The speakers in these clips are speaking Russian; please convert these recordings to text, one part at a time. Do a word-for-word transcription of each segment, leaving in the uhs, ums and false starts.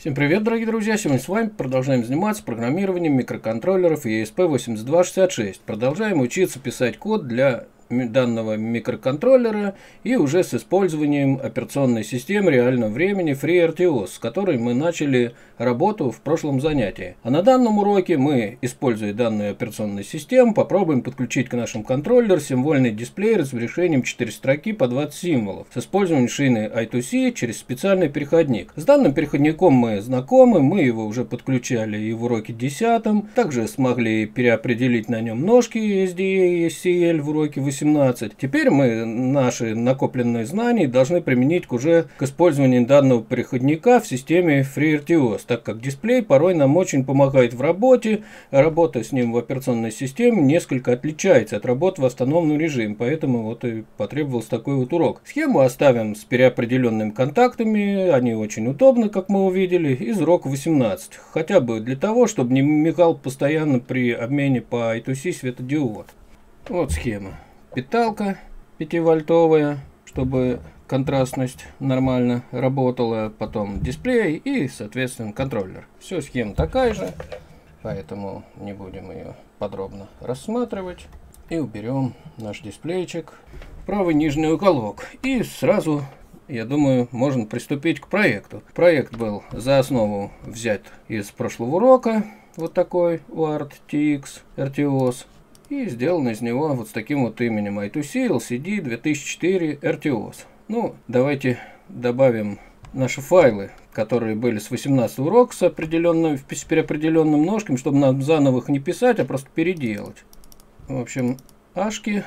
Всем привет, дорогие друзья! Сегодня с вами продолжаем заниматься программированием микроконтроллеров и эс пи восемьдесят два шестьдесят шесть. Продолжаем учиться писать код для данного микроконтроллера и уже с использованием операционной системы реального времени FreeRTOS, с которой мы начали работу в прошлом занятии. А на данном уроке мы, используя данную операционную систему, попробуем подключить к нашему контроллеру символьный дисплей разрешением четыре строки по двадцать символов с использованием шины ай ту си через специальный переходник. С данным переходником мы знакомы, мы его уже подключали и в уроке десятом, также смогли переопределить на нем ножки эс ди эй и эс си эль в уроке восемнадцатом. Теперь мы наши накопленные знания должны применить к уже к использованию данного переходника в системе FreeRTOS, так как дисплей порой нам очень помогает в работе, работа с ним в операционной системе несколько отличается от работы в автономном режиме, поэтому вот и потребовался такой вот урок. Схему оставим с переопределенными контактами, они очень удобны, как мы увидели, из урока восемнадцать, хотя бы для того, чтобы не мигал постоянно при обмене по ай ту си светодиод. Вот схема. Питалка пятивольтовая, чтобы контрастность нормально работала, потом дисплей и, соответственно, контроллер. Все, схема такая же, поэтому не будем ее подробно рассматривать. И уберем наш дисплейчик в правый нижний уголок. И сразу, я думаю, можно приступить к проекту. Проект был за основу взят из прошлого урока, вот такой у эй ар ти икс эр ти о эс. И сделан из него вот с таким вот именем ай ту си эл си ди две тысячи четыре эр ти о эс. Ну, давайте добавим наши файлы, которые были с восемнадцатого урока с определенным, с переопределенным ножками, чтобы нам заново их не писать, а просто переделать. В общем, ашки.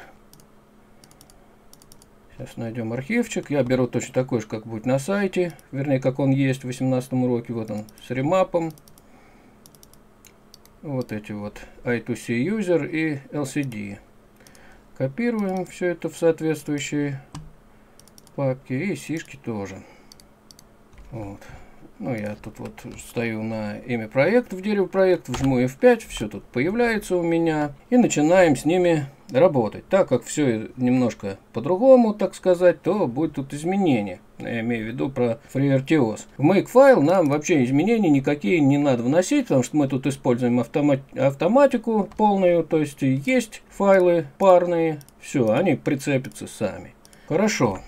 Сейчас найдем архивчик. Я беру точно такой же, как будет на сайте. Вернее, как он есть в восемнадцатом уроке. Вот он, с ремапом. Вот эти вот ай ту си user и эл си ди. Копируем все это в соответствующие папки. И сишки тоже. Вот. Ну, я тут вот стою на имя проекта, в дерево проекта, жму эф пять, все тут появляется у меня. И начинаем с ними работать. Так как все немножко по-другому, так сказать, то будет тут изменения. Я имею в виду про FreeRTOS. В Makefile нам вообще изменений никакие не надо вносить, потому что мы тут используем автомат автоматику полную, то есть есть файлы парные, все, они прицепятся сами. Хорошо.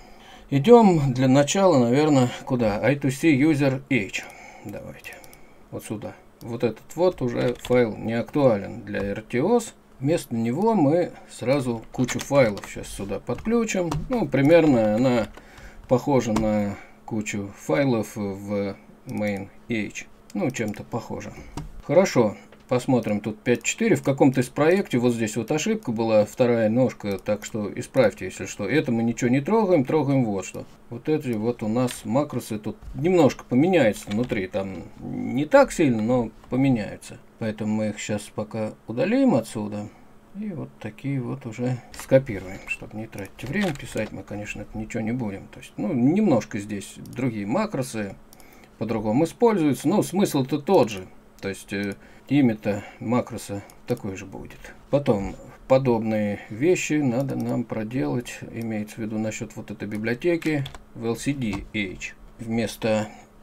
Идем для начала, наверное, куда? ай ту си user h. Давайте. Вот сюда. Вот этот вот уже файл не актуален для эр ти о эс. Вместо него мы сразу кучу файлов сейчас сюда подключим. Ну, примерно она похожа на кучу файлов в main.h. Ну, чем-то похоже. Хорошо. Посмотрим тут пять точка четыре. В каком-то из проектов вот здесь вот ошибка была, вторая ножка, так что исправьте, если что. Это мы ничего не трогаем, трогаем вот что. Вот эти вот у нас макросы тут немножко поменяются внутри. Там не так сильно, но поменяются. Поэтому мы их сейчас пока удалим отсюда. И вот такие вот уже скопируем, чтобы не тратить время. Писать мы, конечно, ничего не будем. То есть, ну, немножко здесь другие макросы по-другому используются. Но смысл-то тот же. То есть э, имя-то макроса такой же будет. Потом подобные вещи надо нам проделать, имеется в виду насчет вот этой библиотеки в эл си ди эйч. Вместо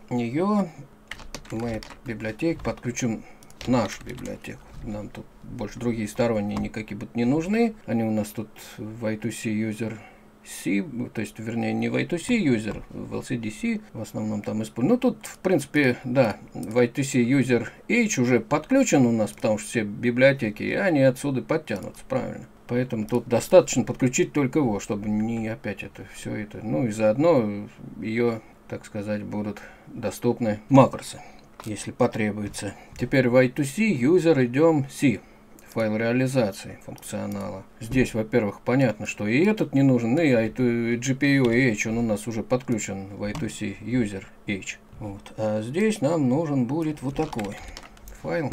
нее мы библиотеку подключим нашу библиотеку. Нам тут больше другие сторонние никакие будут не нужны. Они у нас тут в ай ту си user C, то есть, вернее, не в ай ту си user, в эл си ди си в основном там используем. Ну, тут, в принципе, да, в ай ту си user H уже подключен у нас, потому что все библиотеки, и они отсюда подтянутся, правильно. Поэтому тут достаточно подключить только его, чтобы не опять это все это. Ну, и заодно ее, так сказать, будут доступны макросы, если потребуется. Теперь в ай ту си user идем C. Файл реализации функционала. Здесь, во-первых, понятно, что и этот не нужен, и джи пи ю H, он у нас уже подключен в ай ту си user H. Вот. А здесь нам нужен будет вот такой файл.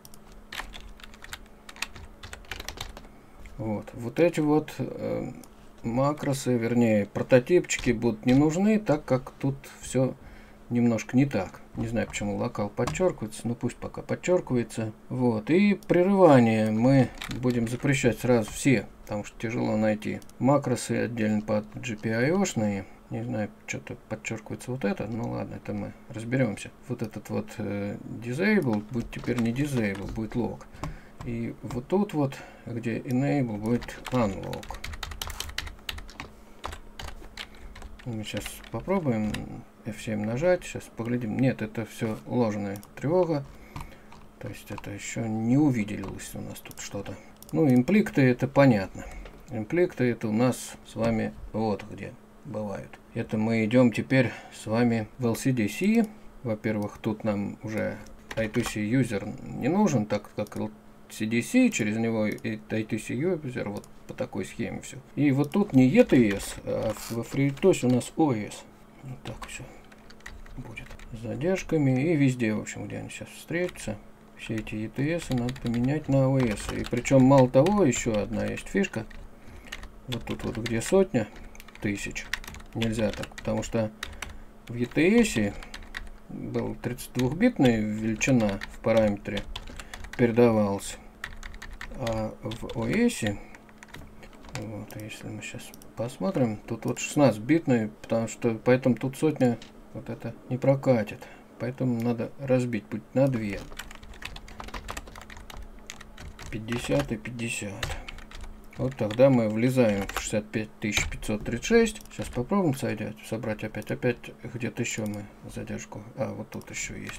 Вот, вот эти вот э, макросы, вернее, прототипчики будут не нужны, так как тут все немножко не так. Не знаю, почему локал подчеркивается, но пусть пока подчеркивается. Вот. И прерывание мы будем запрещать сразу все, потому что тяжело найти. Макросы отдельно под джи пи ай о-шные. Не знаю, что-то подчеркивается вот это. Ну ладно, это мы разберемся. Вот этот вот э, disable будет теперь не disable, будет log. И вот тут вот, где enable, будет unlock. Мы сейчас попробуем эф семь нажать. Сейчас поглядим. Нет, это все ложная тревога. То есть это еще не увиделось у нас тут что-то. Ну, импликты это понятно. Импликты это у нас с вами вот где бывают. Это мы идем теперь с вами в эл си ди си. Во-первых, тут нам уже ай ту си юзер не нужен, так как эл си ди си, через него и ай ту си юзер вот по такой схеме все. И вот тут не и ти эс, а во FreeRTOS у нас о эс. Вот так все будет. С задержками и везде, в общем, где они сейчас встретятся. Все эти и ти эс надо поменять на о эс. И причем мало того, еще одна есть фишка. Вот тут вот где сотня тысяч. Нельзя так, потому что в и ти эс был тридцатидвухбитная величина в параметре передавалась. А в о эс, вот, если мы сейчас посмотрим, тут вот шестнадцатибитная, потому что поэтому тут сотня вот это не прокатит. Поэтому надо разбить будет на две. пятьдесят и пятьдесят. Вот тогда мы влезаем в шестьдесят пять тысяч пятьсот тридцать шесть. Сейчас попробуем сойдать, собрать опять. Опять где-то еще мы задержку. А, вот тут еще есть.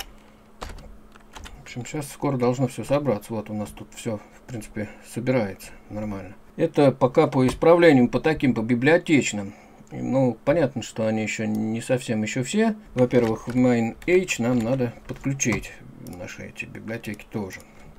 В общем, сейчас скоро должно все собраться. Вот у нас тут все, в принципе, собирается нормально. Это пока по исправлениям, по таким, по библиотечным. Ну, понятно, что они еще не совсем еще все. Во-первых, в main.h нам надо подключить наши эти библиотеки тоже.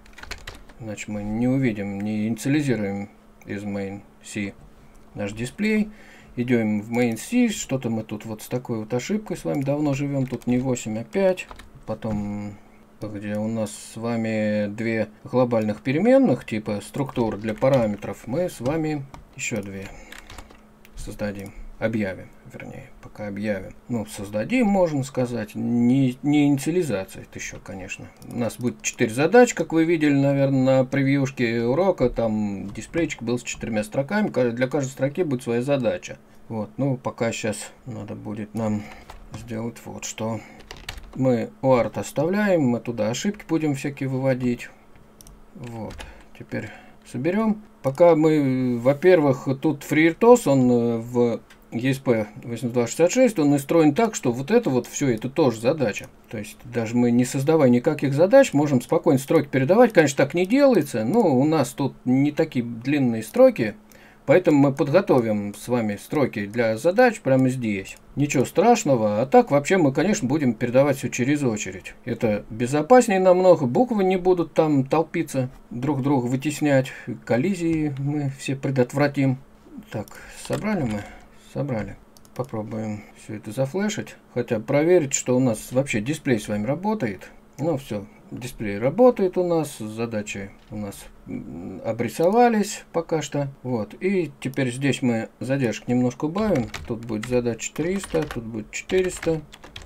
Иначе мы не увидим, не инициализируем из main.c наш дисплей. Идем в main.c, что-то мы тут вот с такой вот ошибкой с вами давно живем. Тут не восемь, а пять. Потом, где у нас с вами две глобальных переменных, типа структур для параметров, мы с вами еще две создадим. Объявим, вернее, пока объявим. Ну, создадим, можно сказать. Не, не инициализация, это еще, конечно. У нас будет четыре задачи, как вы видели, наверное, на превьюшке урока. Там дисплейчик был с четырьмя строками. Для каждой строки будет своя задача. Вот, ну, пока сейчас надо будет нам сделать вот что. Мы уарт оставляем, мы туда ошибки будем всякие выводить. Вот, теперь соберем. Пока мы, во-первых, тут FreeRTOS, он в и эс пи восемьдесят два шестьдесят шесть, он настроен так, что вот это вот все, это тоже задача. То есть даже мы, не создавая никаких задач, можем спокойно строки передавать. Конечно, так не делается, но у нас тут не такие длинные строки, поэтому мы подготовим с вами строки для задач прямо здесь. Ничего страшного, а так вообще мы, конечно, будем передавать все через очередь. Это безопаснее намного, буквы не будут там толпиться, друг друга вытеснять, коллизии мы все предотвратим. Так, собрали мы? Собрали. Попробуем все это зафлешить. Хотя проверить, что у нас вообще дисплей с вами работает. Ну все, дисплей работает у нас. Задачи у нас обрисовались пока что. Вот. И теперь здесь мы задержку немножко убавим. Тут будет задача триста, тут будет четыреста.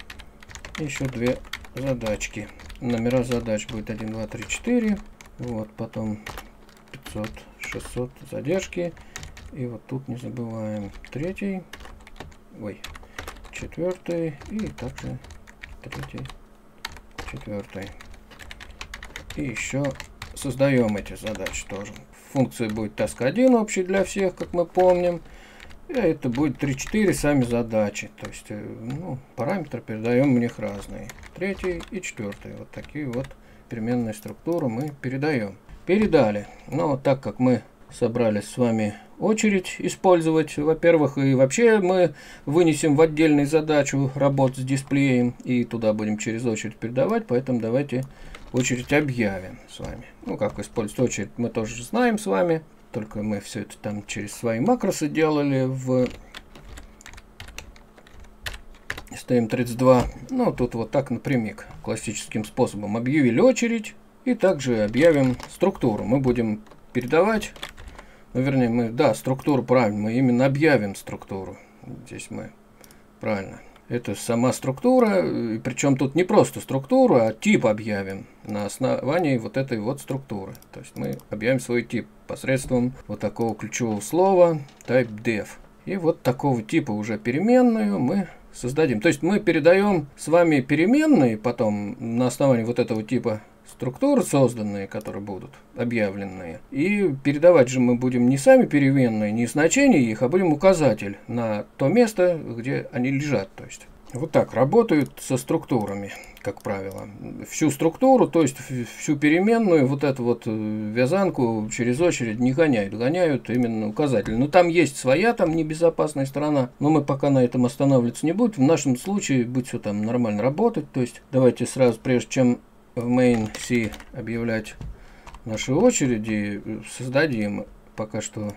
Еще две задачки. Номера задач будет один, два, три, четыре. Вот, потом пятьсот, шестьсот задержки. И вот тут не забываем третий, ой, четвертый и также третий, четвертый. И еще создаем эти задачи тоже. Функция будет task один общий для всех, как мы помним. И это будет три-четыре сами задачи. То есть, ну, параметры передаем в них разные. Третий и четвертый. Вот такие вот переменные структуры мы передаем. Передали. Но так как мы собрались с вами очередь использовать, во-первых, и вообще мы вынесем в отдельную задачу работу с дисплеем и туда будем через очередь передавать, поэтому давайте очередь объявим с вами. Ну, как использовать очередь, мы тоже знаем с вами, только мы все это там через свои макросы делали в эс ти эм тридцать два. Ну, тут вот так напрямик, классическим способом объявили очередь и также объявим структуру. Мы будем передавать. Ну, вернее, мы, да, структуру правильно, мы именно объявим структуру. Здесь мы, правильно. Это сама структура, и причем тут не просто структура, а тип объявим на основании вот этой вот структуры. То есть мы объявим свой тип посредством вот такого ключевого слова type def. И вот такого типа уже переменную мы создадим. То есть мы передаем с вами переменные потом на основании вот этого типа структуры созданные, которые будут объявленные. И передавать же мы будем не сами переменные, не значение их, а будем указатель на то место, где они лежат. То есть вот так работают со структурами, как правило. Всю структуру, то есть всю переменную, вот эту вот вязанку через очередь не гоняют. Гоняют именно указатель. Но там есть своя там небезопасная сторона. Но мы пока на этом останавливаться не будем. В нашем случае будет все там нормально работать. То есть давайте сразу, прежде чем в main C объявлять наши очереди, создадим пока что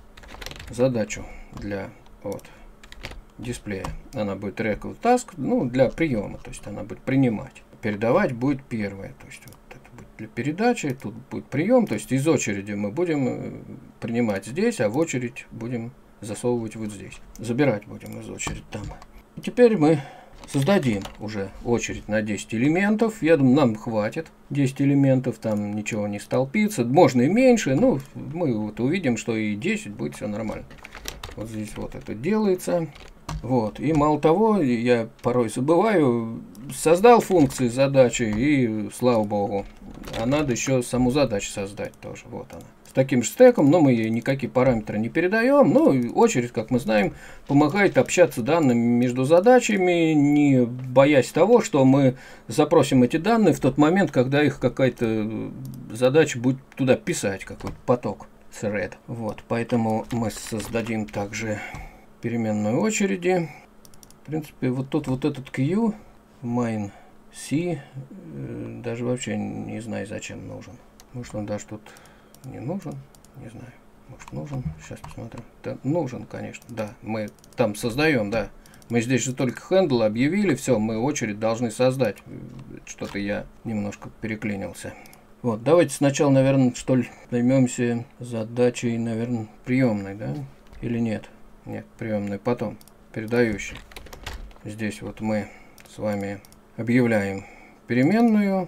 задачу для вот дисплея. Она будет record task, ну, для приема, то есть она будет принимать. Передавать будет первое, то есть вот это будет для передачи, тут будет прием, то есть из очереди мы будем принимать здесь, а в очередь будем засовывать вот здесь. Забирать будем из очереди там. И теперь мы создадим уже очередь на десять элементов. Я думаю, нам хватит десять элементов, там ничего не столпится. Можно и меньше, ну, мы вот увидим, что и десять будет все нормально. Вот здесь вот это делается. Вот. И мало того, я порой забываю, создал функции задачи, и слава богу. А надо еще саму задачу создать тоже. Вот она. С таким же стеком, но мы ей никакие параметры не передаем. Ну, очередь, как мы знаем, помогает общаться данными между задачами, не боясь того, что мы запросим эти данные в тот момент, когда их какая-то задача будет туда писать, какой-то поток, thread. Вот. Поэтому мы создадим также переменную очереди. В принципе, вот тут вот этот Q, main C, даже вообще не знаю, зачем нужен. Может, он даже тут не нужен, не знаю. Может, нужен. Сейчас посмотрим. Да, нужен, конечно. Да, мы там создаем, да. Мы здесь же только handle объявили, все, мы очередь должны создать. Что-то я немножко переклинился. Вот, давайте сначала, наверное, что ли, займемся задачей, наверное, приемной, да? Или нет? Нет, приемной потом, передающей. Здесь вот мы с вами объявляем переменную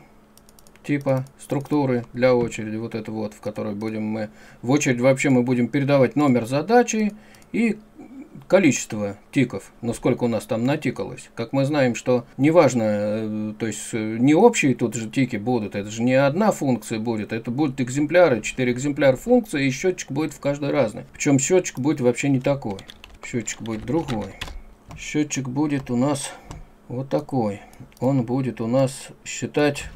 типа структуры для очереди, вот это вот, в которой будем мы, в очередь вообще мы будем передавать номер задачи и количество тиков, но сколько у нас там натикалось. Как мы знаем, что неважно, то есть не общие тут же тики будут, это же не одна функция будет, это будут экземпляры, четыре экземпляра функции, и счетчик будет в каждой разный. Причем счетчик будет вообще не такой, счетчик будет другой. Счетчик будет у нас вот такой. Он будет у нас считать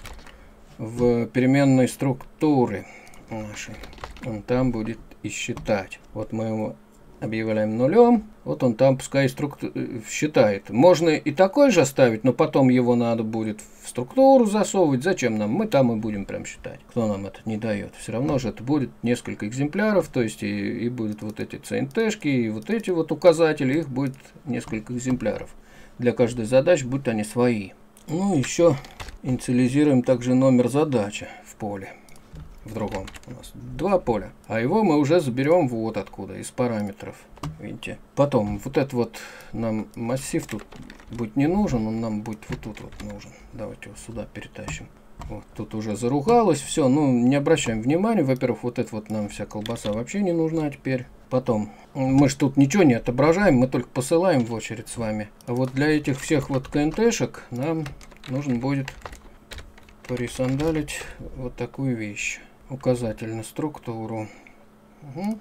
в переменной структуре нашей. Он там будет и считать. Вот мы его объявляем нулем. Вот он там пускай структу... считает. Можно и такой же оставить, но потом его надо будет в структуру засовывать. Зачем нам? Мы там и будем прям считать. Кто нам это не дает? Все равно же это будет несколько экземпляров, то есть и, и будут вот эти си эн ти-шки, и вот эти вот указатели, их будет несколько экземпляров. Для каждой задачи будут они свои. Ну, еще инициализируем также номер задачи в поле. В другом у нас два поля, а его мы уже заберем вот откуда, из параметров, видите. Потом вот этот вот нам массив тут будет не нужен, он нам будет вот тут вот нужен. Давайте его сюда перетащим. Вот, тут уже заругалось, все, ну не обращаем внимания. Во-первых, вот это вот нам вся колбаса вообще не нужна теперь. Потом, мы же тут ничего не отображаем, мы только посылаем в очередь с вами. А вот для этих всех вот си эн ти-шек нам нужно будет порисандалить вот такую вещь. Указатель на структуру. Угу.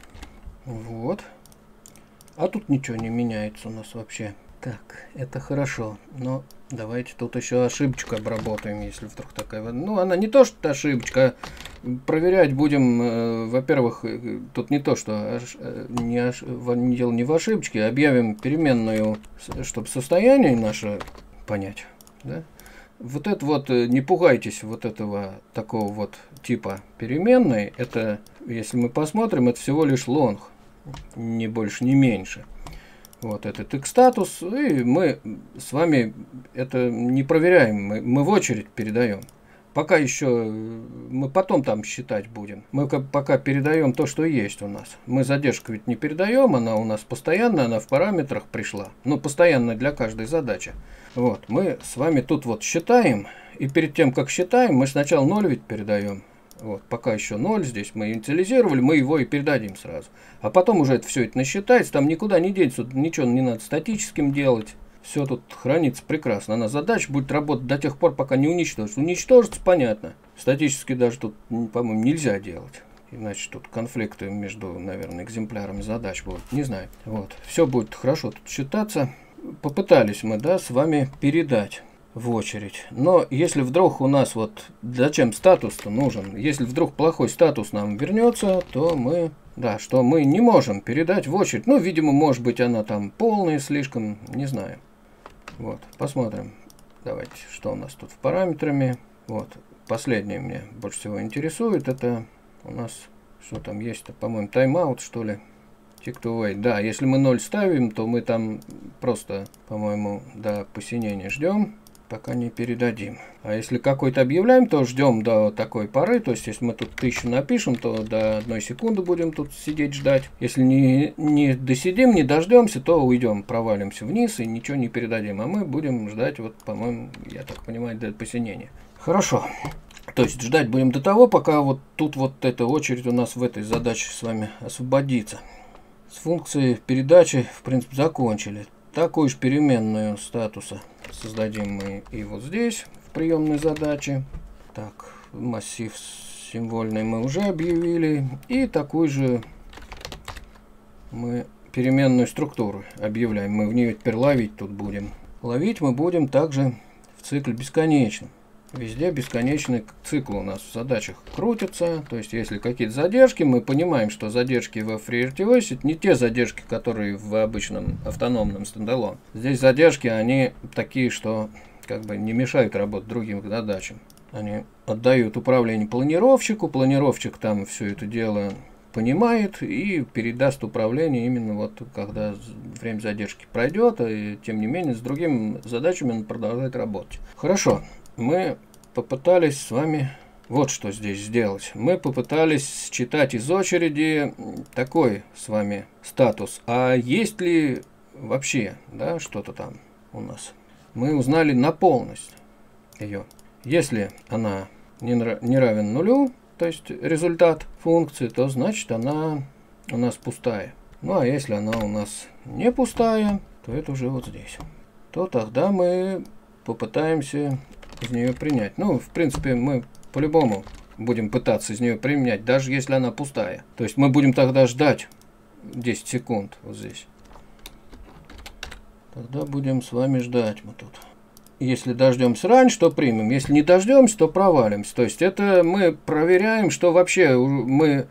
Вот. А тут ничего не меняется у нас вообще. Так, это хорошо. Но давайте тут еще ошибочку обработаем, если вдруг такая... Ну, она не то, что ошибочка. Проверять будем, э, во-первых, тут не то, что аж, не, аж, не дело не в ошибочке. Объявим переменную, чтобы состояние наше понять. Да? Вот это вот, не пугайтесь вот этого такого вот типа переменной. Это, если мы посмотрим, это всего лишь long. Не больше, не меньше. Вот этот x-статус. И мы с вами это не проверяем. Мы, мы в очередь передаем. Пока еще, мы потом там считать будем. Мы пока передаем то, что есть у нас. Мы задержку ведь не передаем, она у нас постоянно, она в параметрах пришла. Но постоянно для каждой задачи. Вот, мы с вами тут вот считаем. И перед тем, как считаем, мы сначала ноль ведь передаем. Вот, пока еще ноль, здесь мы инициализировали, мы его и передадим сразу. А потом уже это все это насчитается, там никуда не деться, ничего не надо статическим делать. Все тут хранится прекрасно. Она задача будет работать до тех пор, пока не уничтожится. Уничтожится, понятно. Статически даже тут, по-моему, нельзя делать. Иначе тут конфликты между, наверное, экземплярами задач будут. Не знаю. Вот. Все будет хорошо тут считаться. Попытались мы, да, с вами передать в очередь. Но если вдруг у нас вот... Зачем статус-то нужен? Если вдруг плохой статус нам вернется, то мы... Да, что мы не можем передать в очередь. Ну, видимо, может быть, она там полная слишком. Не знаю. Вот. Посмотрим. Давайте, что у нас тут в параметрами. Вот. Последнее мне больше всего интересует. Это... У нас, что там есть-то, по-моему, тайм-аут, что ли? Tick to wait. Да, если мы ноль ставим, то мы там просто, по-моему, до посинения ждем, пока не передадим. А если какой-то объявляем, то ждем до такой поры. То есть, если мы тут тысячу напишем, то до одной секунды будем тут сидеть ждать. Если не, не досидим, не дождемся, то уйдем, провалимся вниз и ничего не передадим. А мы будем ждать, вот, по-моему, я так понимаю, до посинения. Хорошо. То есть ждать будем до того, пока вот тут вот эта очередь у нас в этой задаче с вами освободится. С функцией передачи, в принципе, закончили. Такую же переменную статуса создадим мы и вот здесь, в приемной задаче. Так, массив символьный мы уже объявили. И такую же мы переменную структуру объявляем. Мы в нее теперь ловить тут будем. Ловить мы будем также в цикле бесконечном. Везде бесконечный цикл у нас в задачах крутится. То есть, если какие-то задержки, мы понимаем, что задержки в FreeRTOS это не те задержки, которые в обычном автономном стендалон. Здесь задержки, они такие, что как бы не мешают работать другим задачам. Они отдают управление планировщику, планировщик там все это дело понимает и передаст управление именно вот когда время задержки пройдет, и тем не менее с другими задачами он продолжает работать. Хорошо. Мы попытались с вами вот что здесь сделать. Мы попытались считать из очереди такой с вами статус. А есть ли вообще, да, что-то там у нас? Мы узнали на полность ее. Если она не, не равен нулю, то есть результат функции, то значит она у нас пустая. Ну а если она у нас не пустая, то это уже вот здесь. То тогда мы попытаемся из нее принять. Ну, в принципе, мы по-любому будем пытаться из нее принять, даже если она пустая. То есть мы будем тогда ждать десять секунд вот здесь. Тогда будем с вами ждать мы тут. Если дождемся раньше, то примем. Если не дождемся, то провалимся. То есть это мы проверяем, что вообще мы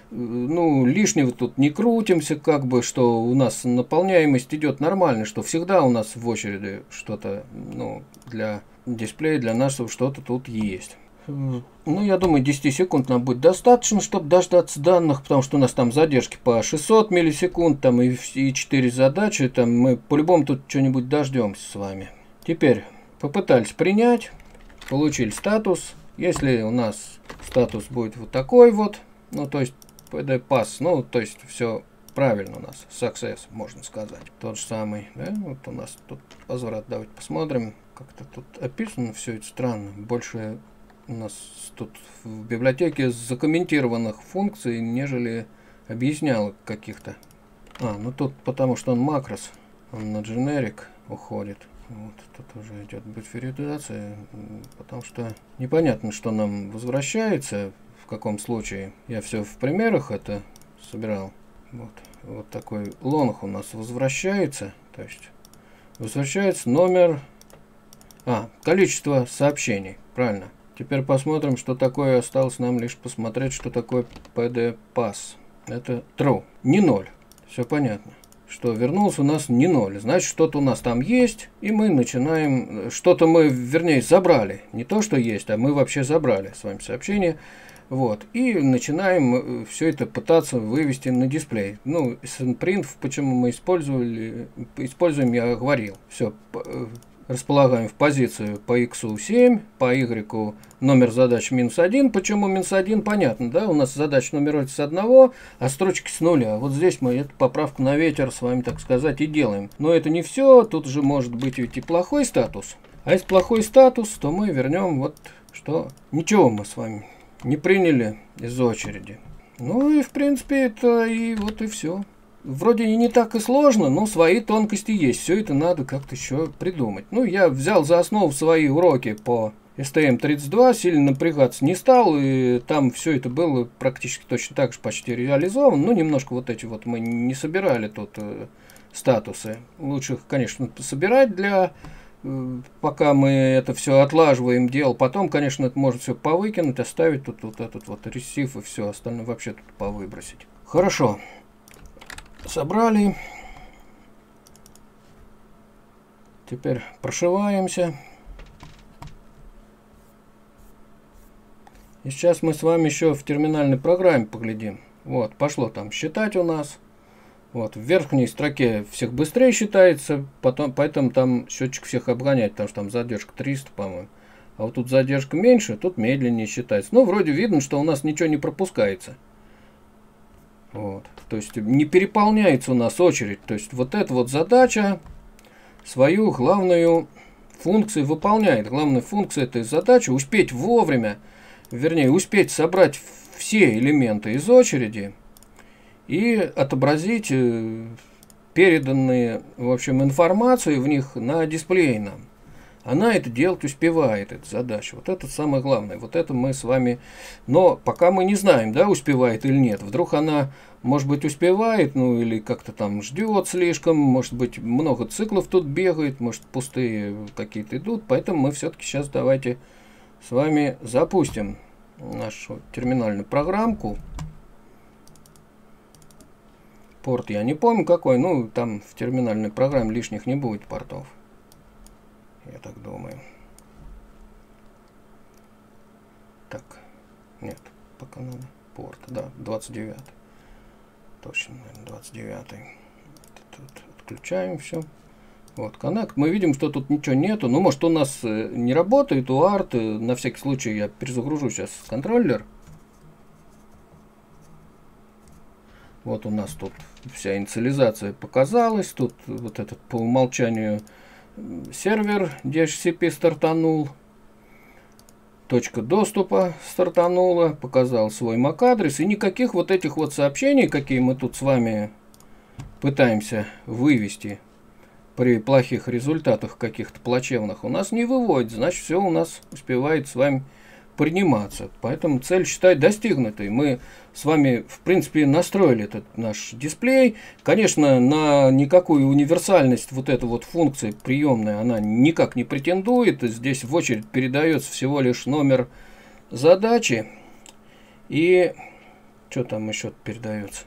ну, лишнего тут не крутимся, как бы, что у нас наполняемость идет нормально, что всегда у нас в очереди что-то, ну, для дисплея, для нашего что-то тут есть. Ну, я думаю, десять секунд нам будет достаточно, чтобы дождаться данных, потому что у нас там задержки по шестьсот миллисекунд, там и, и четыре задачи, там мы по-любому тут что-нибудь дождемся с вами. Теперь попытались принять, получили статус. Если у нас статус будет вот такой вот, ну, то есть пи ди пас, ну, то есть все правильно у нас, success, можно сказать. Тот же самый, да, вот у нас тут возврат, давайте посмотрим. Как-то тут описано все это странно. Больше у нас тут в библиотеке закомментированных функций, нежели объяснялок каких-то. А, ну тут потому что он макрос, он на generic уходит. Вот, тут уже идет буферизация, потому что непонятно, что нам возвращается, в каком случае. Я все в примерах это собирал. Вот, вот такой лонг у нас возвращается, то есть возвращается номер... А, количество сообщений, правильно. Теперь посмотрим, что такое, осталось нам лишь посмотреть, что такое пи ди пас. Это true, не ноль, все понятно. Что вернулся у нас не ноль, значит что-то у нас там есть, и мы начинаем, что-то мы, вернее, забрали. Не то, что есть, а мы вообще забрали с вами сообщение. Вот, и начинаем все это пытаться вывести на дисплей. Ну, print, почему мы использовали, используем, я говорил. Все, располагаем в позицию по x семь, по y номер задачи минус один. Почему минус один? Понятно, да? У нас задача нумеруется с одного, а строчки с нуля. Вот здесь мы эту поправку на ветер с вами, так сказать, и делаем. Но это не все. Тут же может быть ведь и плохой статус. А если плохой статус, то мы вернем вот что... Ничего мы с вами не приняли из очереди. Ну и в принципе это и вот и все. Вроде и не так и сложно, но свои тонкости есть. Все это надо как-то еще придумать. Ну, я взял за основу свои уроки по эс тэ эм тридцать два, сильно напрягаться не стал, и там все это было практически точно так же почти реализовано. Ну, немножко вот эти вот мы не собирали тут э, статусы. Лучше их, конечно, собирать для... Э, пока мы это все отлаживаем, дело. Потом, конечно, это можно все повыкинуть, оставить тут вот этот вот ресив и все остальное вообще тут повыбросить. Хорошо. Собрали. Теперь прошиваемся. И сейчас мы с вами еще в терминальной программе поглядим. Вот, пошло там считать у нас. Вот, в верхней строке всех быстрее считается, потом, поэтому там счетчик всех обгоняет, потому что там задержка триста, по-моему. А вот тут задержка меньше, тут медленнее считается. Ну, вроде видно, что у нас ничего не пропускается. Вот. То есть не переполняется у нас очередь. То есть вот эта вот задача свою главную функцию выполняет. Главная функция этой задачи успеть вовремя, вернее успеть собрать все элементы из очереди и отобразить переданные, в общем, информацию в них на дисплее нам. Она это делать успевает, эта задача. Вот это самое главное. Вот это мы с вами... Но пока мы не знаем, да, успевает или нет. Вдруг она, может быть, успевает, ну, или как-то там ждет слишком. Может быть, много циклов тут бегает, может, пустые какие-то идут. Поэтому мы все-таки сейчас давайте с вами запустим нашу терминальную программку. Порт я не помню какой. Ну, там в терминальной программе лишних не будет портов. Я так думаю. Так, нет, пока надо порт, да, двадцать девятый. Точно, наверное, двадцать девятый. Тут отключаем все. Вот, коннект. Мы видим, что тут ничего нету. Ну, может, у нас не работает у арт. На всякий случай я перезагружу сейчас контроллер. Вот у нас тут вся инициализация показалась. Тут вот этот по умолчанию сервер ди эйч си пи стартанул. Точка доступа стартанула. Показал свой эм эй си-адрес. И никаких вот этих вот сообщений, какие мы тут с вами пытаемся вывести при плохих результатах каких-то плачевных, у нас не выводит. Значит, все у нас успевает с вами приниматься. Поэтому цель, считай, достигнутой. Мы с вами, в принципе, настроили этот наш дисплей. Конечно, на никакую универсальность вот эта вот функция приемная, она никак не претендует. Здесь в очередь передается всего лишь номер задачи. И что там еще передается?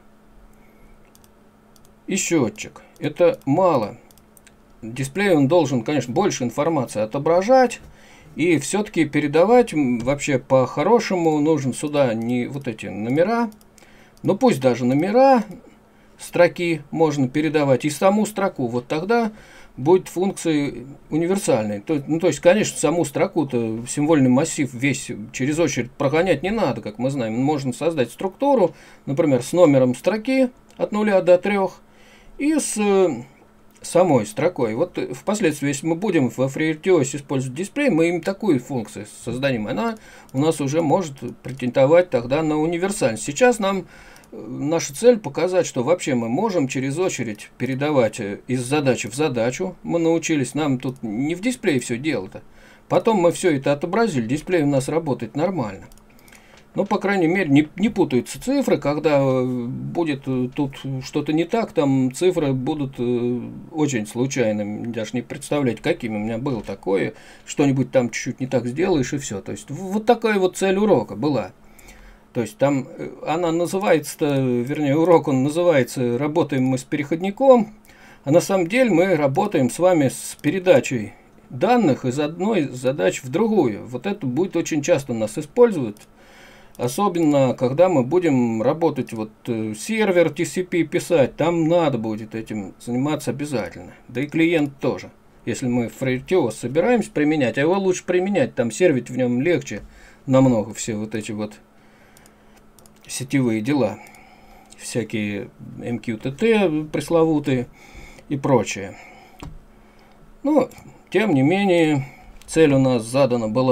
И счетчик. Это мало. Дисплей он должен, конечно, больше информации отображать. И все-таки передавать вообще по-хорошему нужен сюда не вот эти номера. Но пусть даже номера строки можно передавать и саму строку. Вот тогда будет функция универсальной. То, ну, то есть, конечно, саму строку-то символьный массив весь через очередь прогонять не надо, как мы знаем. Можно создать структуру, например, с номером строки от нуля до трёх и с самой строкой. Вот впоследствии, если мы будем во FreeRTOS использовать дисплей, мы им такую функцию создадим. Она у нас уже может претендовать тогда на универсальность. Сейчас нам наша цель показать, что вообще мы можем через очередь передавать из задачи в задачу. Мы научились, нам тут не в дисплее все дело-то. Потом мы все это отобразили, дисплей у нас работает нормально. Ну, по крайней мере, не, не путаются цифры, когда будет тут что-то не так, там цифры будут очень случайными, даже не представлять, какими. У меня было такое, что-нибудь там чуть-чуть не так сделаешь и все. То есть, вот такая вот цель урока была. То есть, там она называется, вернее, урок он называется «Работаем мы с переходником», а на самом деле мы работаем с вами с передачей данных из одной задачи в другую. Вот это будет очень часто нас использовать. Особенно, когда мы будем работать, вот сервер ти си пи писать, там надо будет этим заниматься обязательно. Да и клиент тоже. Если мы FreeRTOS собираемся применять, а его лучше применять, там сервить в нем легче намного, все вот эти вот сетевые дела. Всякие эм кью ти ти пресловутые и прочее. Но, тем не менее, цель у нас задана была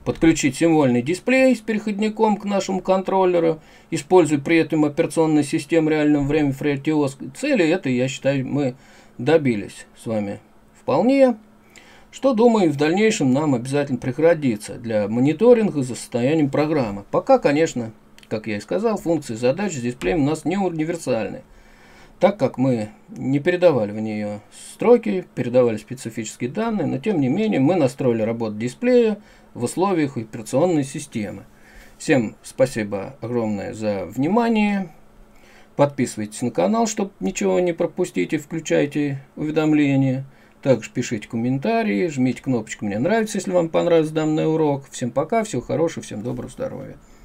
подключить символьный дисплей с переходником к нашему контроллеру, используя при этом операционную систему реального времени FreeRTOS. Цели это, я считаю, мы добились с вами вполне. Что, думаю, в дальнейшем нам обязательно пригодится для мониторинга за состоянием программы. Пока, конечно, как я и сказал, функции задач с дисплеем у нас не универсальны, так как мы не передавали в нее строки, передавали специфические данные, но тем не менее мы настроили работу дисплея в условиях операционной системы. Всем спасибо огромное за внимание. Подписывайтесь на канал, чтобы ничего не пропустить, и включайте уведомления. Также пишите комментарии, жмите кнопочку «Мне нравится», если вам понравился данный урок. Всем пока, всего хорошего, всем доброго здоровья.